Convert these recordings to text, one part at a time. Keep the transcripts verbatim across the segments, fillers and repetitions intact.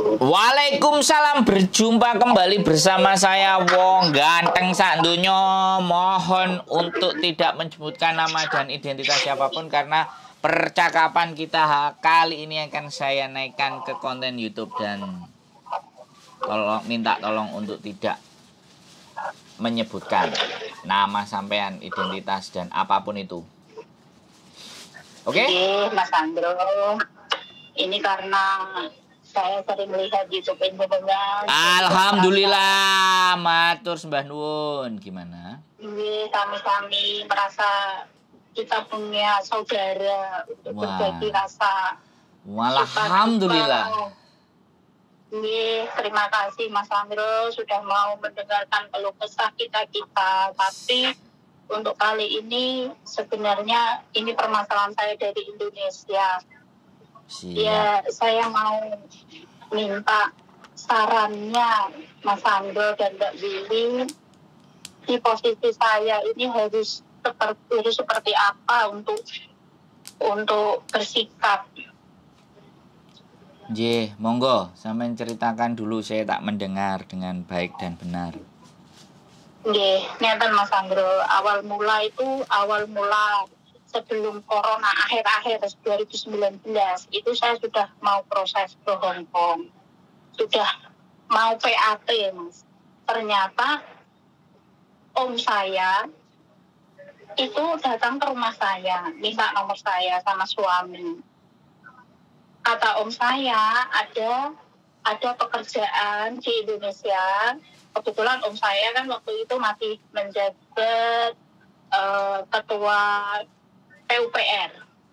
Waalaikumsalam, berjumpa kembali bersama saya Wong Ganteng sak donya. Mohon untuk tidak menyebutkan nama dan identitas siapapun karena percakapan kita kali ini akan saya naikkan ke konten YouTube dan tolong minta tolong untuk tidak menyebutkan nama sampean, identitas dan apapun itu. Oke? Okay? Mas Andro, ini karena saya sering melihat YouTube dengan Alhamdulillah, matur sembah nuwun. Gimana? Ini kami-kami merasa kita punya saudara untuk berbagi rasa. Alhamdulillah. Ini terima kasih Mas Andro sudah mau mendengarkan keluh kesah kita-kita. Tapi untuk kali ini sebenarnya ini permasalahan saya dari Indonesia. Siap. Ya, saya mau minta sarannya Mas Andro dan Mbak Willy. Di posisi saya ini harus seperti harus seperti apa untuk untuk bersikap. J, monggo, sampean ceritakan dulu, saya tak mendengar dengan baik dan benar. Nggih, ngeten Mas Andro, awal mula itu awal mula sebelum corona akhir-akhir dua ribu sembilan belas itu saya sudah mau proses ke Hong Kong, sudah mau P A T Mas. Ternyata om saya itu datang ke rumah saya, minta nomor saya sama suami. Kata om saya ada ada pekerjaan di Indonesia. Kebetulan om saya kan waktu itu masih menjabat uh, ketua P U P R.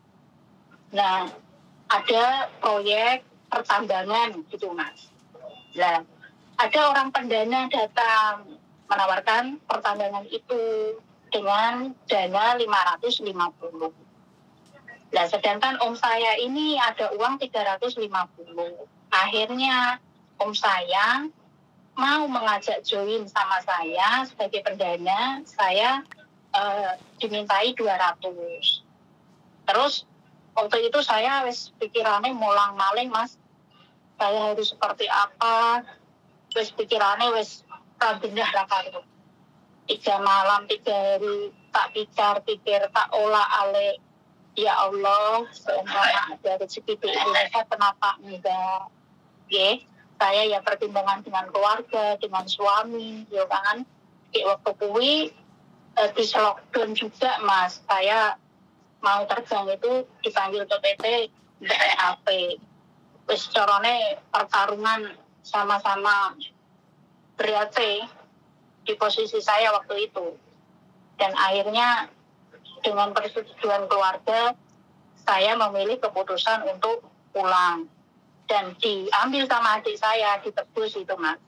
Nah, ada proyek pertambangan gitu Mas. Nah, ada orang pendana datang menawarkan pertambangan itu dengan dana lima ratus lima puluh. Nah, sedangkan om saya ini ada uang tiga ratus lima puluh. Akhirnya om saya mau mengajak join sama saya sebagai pendana, saya uh, dimintai dua ratus. Terus waktu itu saya wis pikirannya mulang maling Mas. Saya harus seperti apa? Wis pikirannya wis rabendah lah karo. Tiga malam, tiga hari tak pikir-pikir, tak olah alik. Ya Allah, seumpama ada rezeki di Indonesia, kenapa enggak? Oke, saya ya pertimbangan dengan keluarga, dengan suami, ya kan. Di waktu kuwi eh, di lockdown juga Mas, saya mau terbang itu dipanggil ke P T B E A P. Wis carane pertarungan sama-sama berat di posisi saya waktu itu. Dan akhirnya dengan persetujuan keluarga, saya memilih keputusan untuk pulang. Dan diambil sama adik saya, ditebus itu Mas.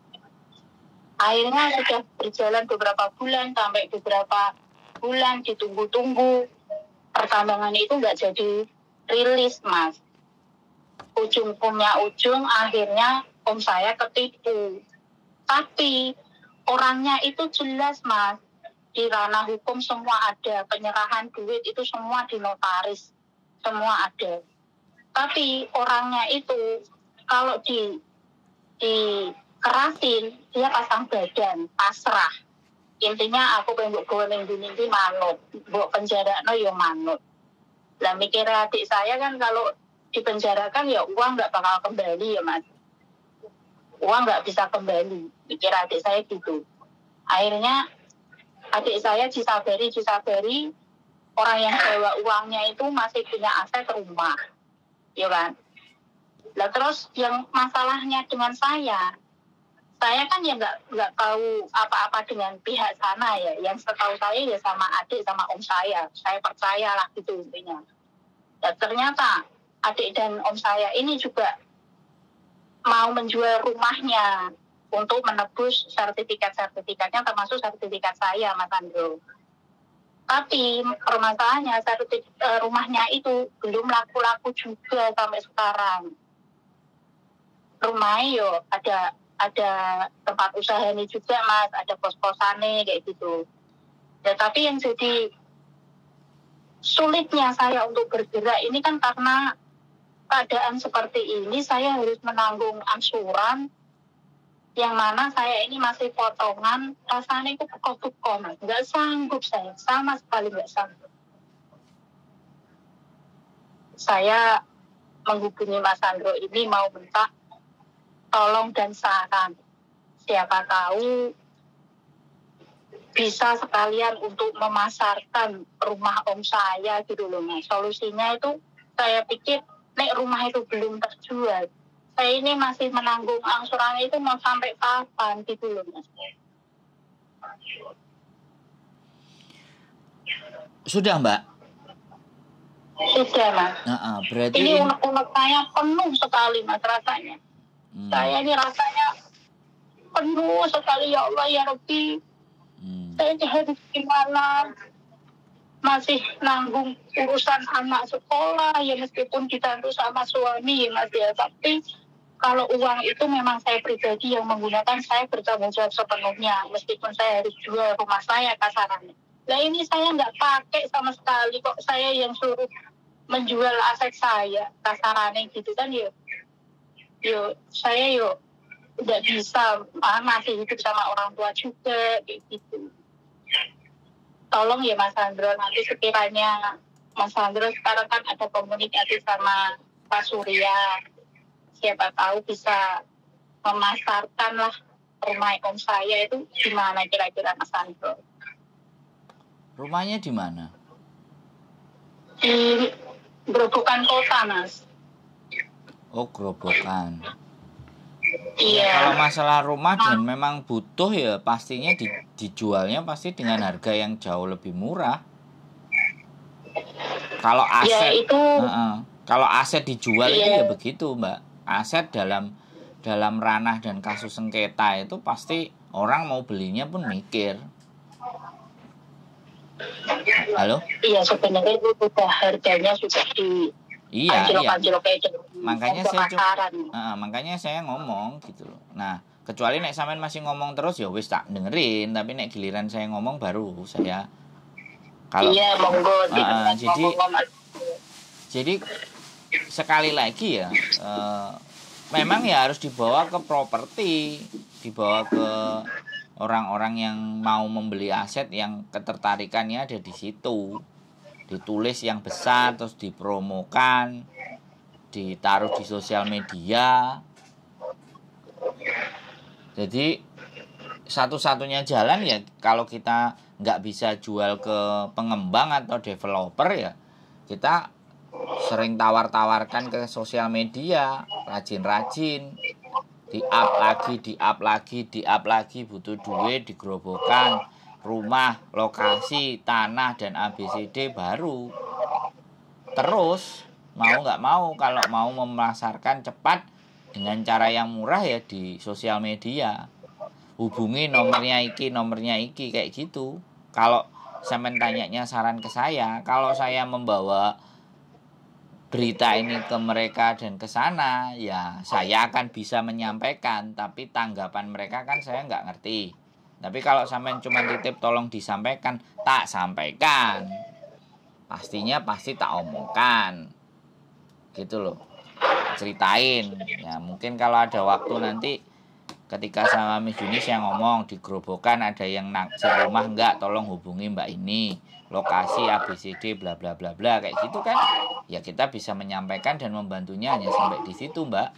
Akhirnya sudah berjalan beberapa bulan, sampai beberapa bulan ditunggu-tunggu. Pertambangan itu nggak jadi rilis Mas. Ujung punya ujung, akhirnya om saya ketipu. Tapi orangnya itu jelas Mas. Di ranah hukum semua ada, penyerahan duit itu semua di notaris, semua ada. Tapi orangnya itu kalau di dikerasin, dia pasang badan, pasrah. Intinya aku pengen bawa minggu-minggu manut, bawa penjara no yo manut. Lah mikir adik saya kan kalau dipenjarakan ya uang nggak bakal kembali ya Mas. Uang nggak bisa kembali, mikir adik saya gitu. Akhirnya adik saya disabari, disabari, orang yang bawa uangnya itu masih punya aset rumah, ya kan? Lah terus yang masalahnya dengan saya, saya kan ya nggak nggak tahu apa-apa dengan pihak sana ya. Yang setahu saya ya sama adik sama om saya, saya percaya lah gitu intinya. Dan ternyata adik dan om saya ini juga mau menjual rumahnya untuk menebus sertifikat-sertifikatnya termasuk sertifikat saya Mas Andro. Tapi permasalahannya sertifikat rumahnya itu belum laku-laku juga sampai sekarang. Rumahnya yo ada ada tempat usaha ini juga Mas, ada kos-kosannya kayak gitu. Ya, tapi yang jadi sulitnya saya untuk bergerak ini kan karena keadaan seperti ini saya harus menanggung angsuran yang mana saya ini masih potongan, rasanya itu pekok-pekok, Mas. Nggak sanggup saya, sama sekali nggak sanggup. Saya menghubungi Mas Sandro ini mau minta tolong dan saran. Siapa tahu bisa sekalian untuk memasarkan rumah om saya gitu loh, Mas. Solusinya itu saya pikir, nek rumah itu belum terjual, saya ini masih menanggung angsuran itu mau sampai kapan gitu loh, Mas. Sudah, Mbak? Sudah, Mas. Nah, uh, berarti ini unek-unek saya penuh sekali, Mas, rasanya. Hmm. Saya ini rasanya penuh sekali, ya Allah, ya Rabbi. Hmm. Saya harus gimana? Masih nanggung urusan anak sekolah, ya meskipun dibantu sama suami, ya Mas, ya. Tapi kalau uang itu memang saya pribadi yang menggunakan, saya bertanggung jawab sepenuhnya. Meskipun saya harus jual rumah saya kasarannya. Nah ini saya nggak pakai sama sekali, kok saya yang suruh menjual aset saya kasarannya gitu kan, yuk yuk saya yuk nggak bisa, ah, masih hidup sama orang tua juga kayak gitu. Tolong ya Mas Sandro, nanti sekiranya Mas Sandro sekarang kan ada komunikasi sama Pak Surya, siapa tahu bisa memasarkan lah rumah om saya itu gimana kira-kira Mas Sandro. Rumahnya di mana? Di Grobogan Kota, Mas. Oh, Grobogan. Iya. Kalau masalah rumah dan memang butuh ya pastinya di, dijualnya pasti dengan harga yang jauh lebih murah. Kalau aset, ya, itu, uh-uh. kalau aset dijual iya. itu ya begitu, Mbak. Aset dalam dalam ranah dan kasus sengketa itu pasti orang mau belinya pun mikir. Halo? Iya, sebenarnya itu sudah harganya sudah di iya, anjlok-anjlok iya. kayak gitu. Makanya saya cuma, uh, makanya saya ngomong gitu loh. Nah, kecuali nek sampean masih ngomong terus ya wis tak dengerin, tapi nek giliran saya ngomong baru saya kalau iya, monggo. Uh, jadi jadi sekali lagi ya, uh, memang ya harus dibawa ke properti, dibawa ke orang-orang yang mau membeli aset yang ketertarikannya ada di situ. Ditulis yang besar, terus dipromokan, ditaruh di sosial media. Jadi satu-satunya jalan ya kalau kita nggak bisa jual ke pengembang atau developer ya kita sering tawar-tawarkan ke sosial media, rajin-rajin. Di-up lagi, di-up lagi, di-up lagi, butuh duit, digerobokan, rumah, lokasi, tanah, dan A B C D baru. Terus, mau nggak mau, kalau mau memasarkan cepat dengan cara yang murah ya di sosial media. Hubungi nomornya iki, nomornya iki, kayak gitu. Kalau sampean tanyanya saran ke saya, kalau saya membawa berita ini ke mereka dan ke sana, ya saya akan bisa menyampaikan, tapi tanggapan mereka kan saya nggak ngerti. Tapi kalau sampean cuma titip tolong disampaikan, tak sampaikan. Pastinya pasti tak omongkan. Gitu loh. Ceritain. Ya mungkin kalau ada waktu nanti ketika sama Miss Juni saya ngomong di Grobogan ada yang naksir rumah enggak, tolong hubungi Mbak ini. Lokasi A B C D bla bla bla bla kayak gitu kan. Ya kita bisa menyampaikan dan membantunya hanya sampai di situ, Mbak.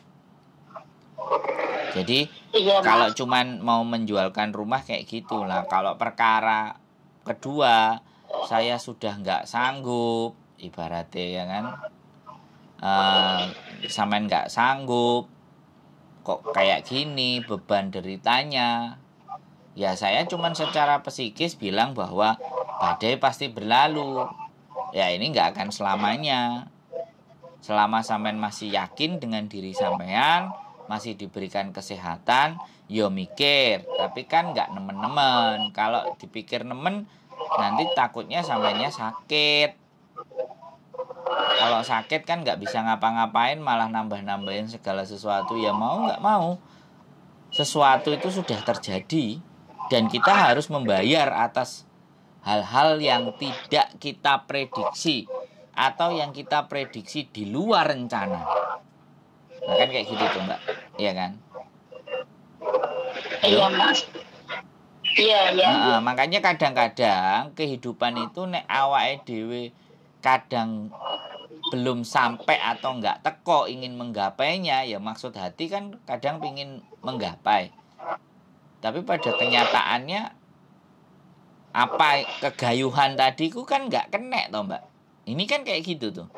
Jadi iya, kalau cuman mau menjualkan rumah kayak gitulah. Kalau perkara kedua saya sudah nggak sanggup ibaratnya ya kan, uh, sampean nggak sanggup kok kayak gini beban deritanya, ya saya cuman secara psikis bilang bahwa badai pasti berlalu. Ya ini nggak akan selamanya. Selama sampean masih yakin dengan diri sampean, masih diberikan kesehatan, yo mikir. Tapi kan nggak nemen-nemen. Kalau dipikir nemen, nanti takutnya sampeannya sakit. Kalau sakit kan nggak bisa ngapa-ngapain, malah nambah-nambahin segala sesuatu. Ya mau nggak mau, sesuatu itu sudah terjadi dan kita harus membayar atas hal-hal yang tidak kita prediksi. atau yang kita prediksi di luar rencana. Nah, kan kayak gitu tuh Mbak, iya kan? Halo? Iya Mas. Iya iya. Nah, iya. Makanya kadang-kadang kehidupan itu nek awake dhewe kadang belum sampai atau enggak teko ingin menggapainya, ya maksud hati kan kadang pingin menggapai. Tapi pada kenyataannya apa kegayuhan tadi ku kan enggak kena toh Mbak. Ini kan kayak gitu tuh.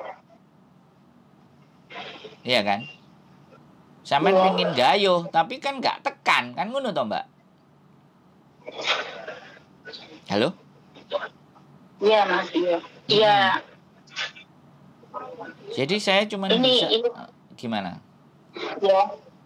Iya kan? Sampean Iya. pingin gayuh tapi kan enggak tekan, kan ngono toh Mbak. Halo? Iya Mas, iya. Iya. Jadi saya cuma Ini- bisa ini. gimana? Ya.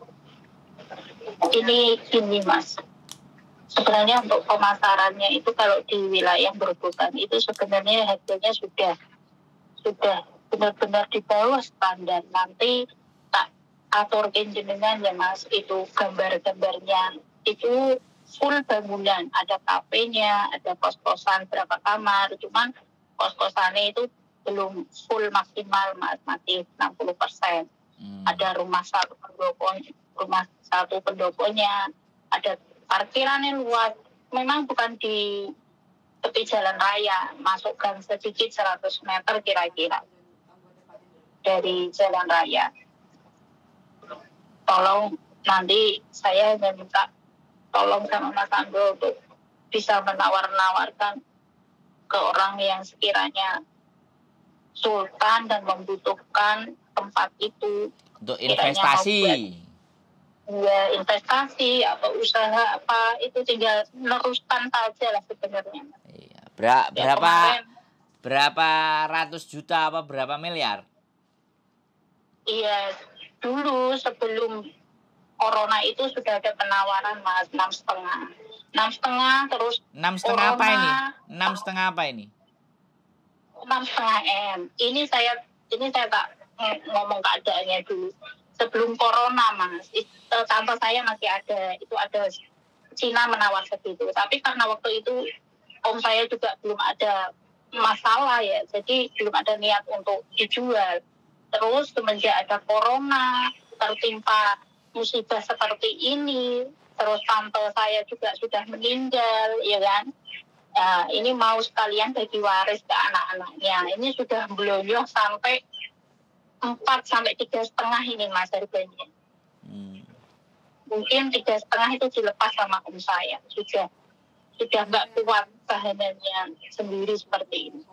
Ini gini Mas. Sebenarnya untuk pemasarannya itu kalau di wilayah Grobogan itu sebenarnya harganya sudah sudah benar-benar di bawah standar. Nanti tak atur jenengan ya Mas, itu gambar-gambarnya itu full bangunan, ada kafenya, ada kos-kosan berapa kamar, cuman kos-kosannya itu belum full maksimal Mas, masih enam puluh persen. Hmm. Ada rumah satu pendopo, rumah satu pendoponya, ada parkirannya luas. Memang bukan di tepi jalan raya, masuk gang sedikit seratus meter kira-kira dari jalan raya. Tolong nanti saya minta tolong sama Mas Andro untuk bisa menawar-nawarkan ke orang yang sekiranya sultan dan membutuhkan tempat itu Untuk investasi. ya investasi atau usaha apa itu tinggal meneruskan saja lah sebenarnya. Iya. Ber- Ya, berapa kemarin, berapa ratus juta apa berapa miliar? iya dulu sebelum corona itu sudah ada penawaran Mas enam setengah enam setengah terus Enam setengah apa corona, ini? Enam setengah apa ini? enam setengah m. Ini saya ini saya tak ng- ngomong keadaannya dulu. Sebelum corona Mas, it, eh, tante saya masih ada, itu ada Cina menawar segitu. Tapi karena waktu itu om saya juga belum ada masalah ya, jadi belum ada niat untuk dijual. Terus semenjak ada corona, tertimpa musibah seperti ini, terus tante saya juga sudah meninggal, ya kan? Nah, ini mau sekalian bagi waris ke anak-anaknya. Ini sudah belonyoh sampai empat sampai tiga setengah ini Mas harganya. Hmm. Mungkin tiga setengah itu dilepas sama om saya. Sudah sudah nggak kuat tahanannya sendiri seperti ini.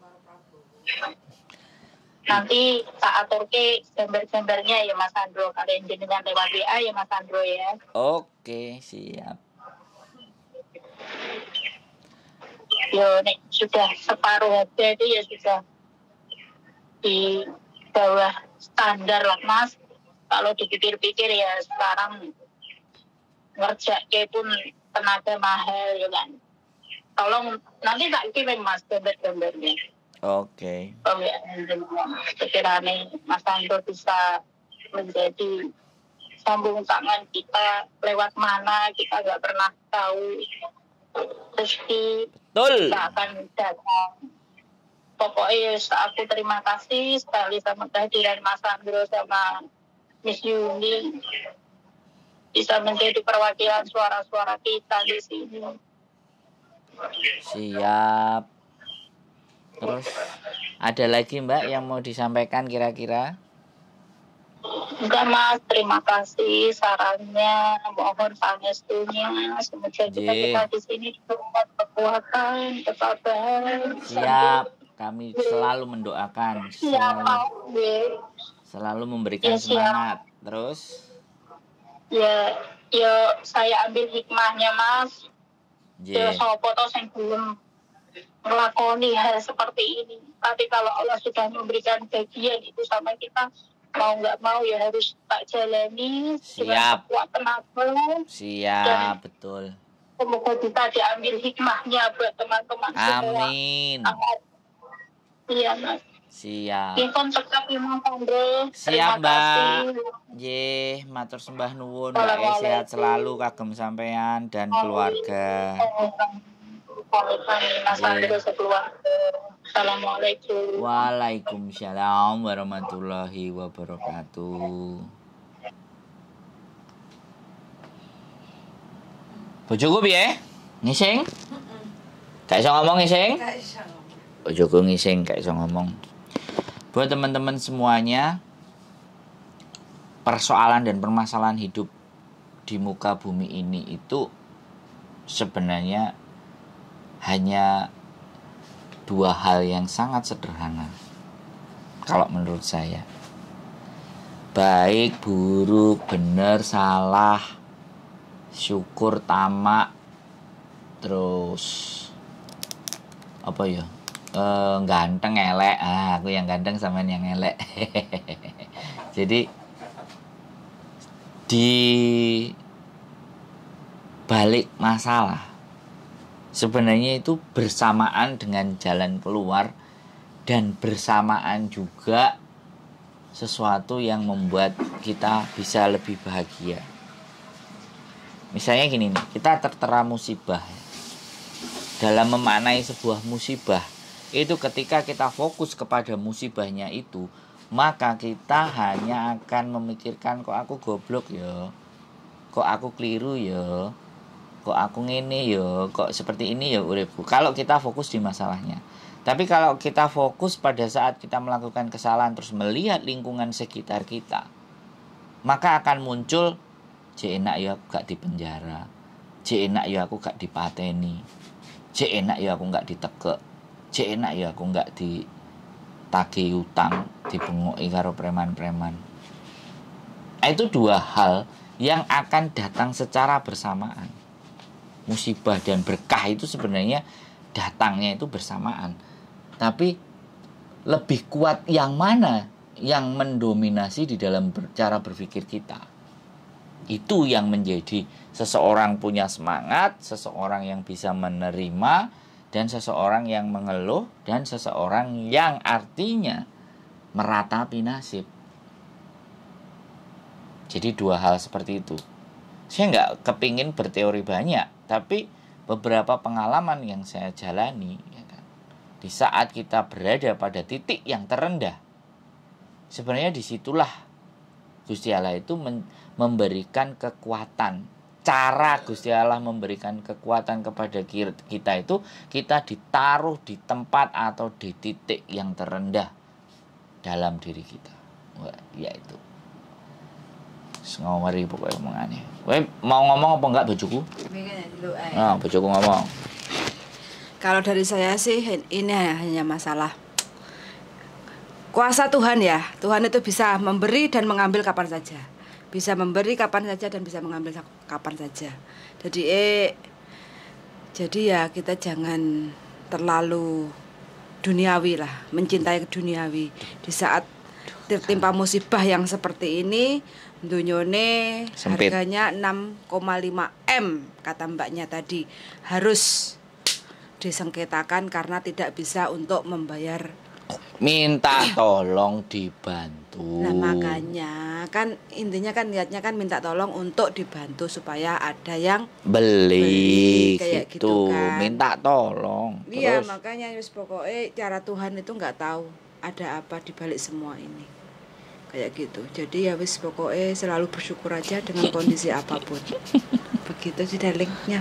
Nanti tak atur ke gambar-gambarnya ya Mas Andro. Kalian jenengan lewat W A ya Mas Andro ya. Oke, siap. Yo nek sudah separuh harga itu ya sudah di bawah standar lah Mas. Kalau dipikir-pikir ya sekarang ngerjake pun tenaga mahal ya kan. Tolong nanti tak kirim Mas gambar-gambarnya. Oke. Oh ya, sekiranya Mas Andro bisa menjadi sambung tangan kita lewat mana kita nggak pernah tahu. Rezeki Betul. nggak akan datang. Pokoknya aku terima kasih sekali sama kehadiran Mas Andro sama Miss Yuni bisa menjadi perwakilan suara-suara kita di sini. Siap. Terus ada lagi Mbak yang mau disampaikan kira-kira? Enggak Mas, terima kasih sarannya, mohon pangestunya, semoga kita, Ye. kita di sini dapat kekuatan, ketabahan. Siap. Kami selalu mendoakan, Siap, selalu, Ye. selalu memberikan Ya, siap. semangat. Terus Ya, ya saya ambil hikmahnya Mas. Ya, J. sopo toh sing belum melakoni hal seperti ini. Tapi kalau Allah sudah memberikan bagian itu sama kita, mau nggak mau ya harus tak jalani Siap. dengan sekuat tenaga. Siap, betul. Semoga bisa diambil hikmahnya buat teman-teman semua. Amin. Iya Mas. Siap. Ikon tetap Mas Andro. Siap Terima Mbak. kasih. Ye, matur sembah nuwun Mbak. E, sehat selalu kagem sampean dan keluarga. Mas Andro sekeluarga. Assalamualaikum. Waalaikumsalam warahmatullahi wabarakatuh. Bojoku piye? Ngising? Gak iso ngomong ngising? Gak iso. Bojoku ngising gak iso ngomong. Buat teman-teman semuanya, persoalan dan permasalahan hidup di muka bumi ini itu sebenarnya hanya dua hal yang sangat sederhana kalau menurut saya. Baik, buruk, benar, salah, syukur, tamak, terus apa ya, e, ganteng, elek. Ah, aku yang ganteng sama yang elek. Jadi di balik masalah sebenarnya itu bersamaan dengan jalan keluar, dan bersamaan juga sesuatu yang membuat kita bisa lebih bahagia. Misalnya gini nih, kita tertera musibah. Dalam memaknai sebuah musibah, itu ketika kita fokus kepada musibahnya itu, maka kita hanya akan memikirkan, kok aku goblok ya, kok aku keliru ya, kok aku ngene ya, kok seperti ini ya uripku. Kalau kita fokus di masalahnya. Tapi kalau kita fokus pada saat kita melakukan kesalahan terus melihat lingkungan sekitar kita, maka akan muncul, jek enak ya aku gak dipenjara, jek enak ya aku gak dipateni, jek enak ya aku gak ditekek, jek enak ya aku gak ditagih utang, dibengoki karo preman-preman. Itu dua hal yang akan datang secara bersamaan. Musibah dan berkah itu sebenarnya datangnya itu bersamaan. Tapi lebih kuat yang mana yang mendominasi di dalam cara berpikir kita. Itu yang menjadi seseorang punya semangat, seseorang yang bisa menerima, dan seseorang yang mengeluh, dan seseorang yang artinya meratapi nasib. Jadi dua hal seperti itu. Saya nggak kepingin berteori banyak, tapi beberapa pengalaman yang saya jalani, ya kan, di saat kita berada pada titik yang terendah, sebenarnya disitulah Gusti Allah itu men- memberikan kekuatan. Cara Gusti Allah memberikan kekuatan kepada kita itu, kita ditaruh di tempat atau di titik yang terendah dalam diri kita. Wah, yaitu ngomong pokoknya omongannya. Kowe mau ngomong apa enggak bojoku? Nah, bojoku ngomong. Kalau dari saya sih ini hanya masalah kuasa Tuhan ya. Tuhan itu bisa memberi dan mengambil kapan saja. Bisa memberi kapan saja dan bisa mengambil kapan saja. Jadi eh jadi ya kita jangan terlalu duniawi lah, mencintai duniawi. Di saat tertimpa musibah yang seperti ini, dunyone harganya enam koma lima M kata mbaknya tadi, harus disengketakan karena tidak bisa untuk membayar. Minta tolong dibantu. Nah makanya kan intinya kan niatnya kan minta tolong untuk dibantu supaya ada yang beli, beli kayak gitu, gitu kan. Minta tolong. Iya Terus makanya wis pokoknya cara Tuhan itu nggak tahu ada apa di balik semua ini. Kayak gitu. Jadi ya wis pokoknya selalu bersyukur aja dengan kondisi apapun. Begitu sih darlingnya.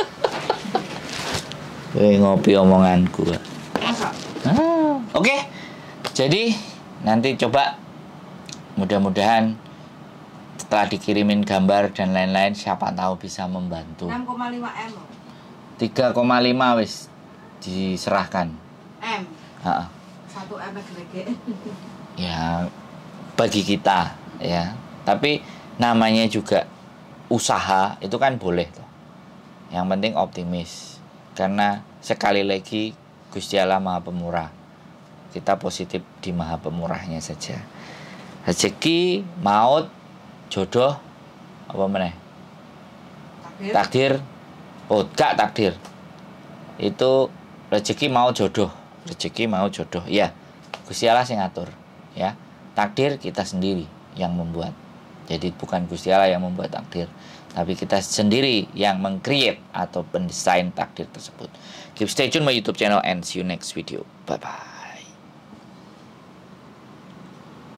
Wih, ngopi omonganku. Ah, Oke, okay. Jadi nanti coba mudah-mudahan setelah dikirimin gambar dan lain-lain, siapa tahu bisa membantu. enam koma lima M. tiga koma lima wis diserahkan. M. Ha-ha. satu M gede. Ya, bagi kita ya. Tapi namanya juga usaha, itu kan boleh tuh. Yang penting optimis. Karena sekali lagi Gusti Allah Maha Pemurah. Kita positif di Maha Pemurahnya saja. Rezeki, maut, jodoh, apa meneh? Takdir. Takdir. Oh, gak takdir. Itu rezeki mau jodoh. Rezeki mau jodoh. Ya, Gusti Allah sing ngatur, ya. Takdir kita sendiri yang membuat. Jadi bukan Gusti Allah yang membuat takdir, tapi kita sendiri yang meng-create atau mendesain takdir tersebut. Keep stay tune my YouTube channel and see you next video. Bye bye.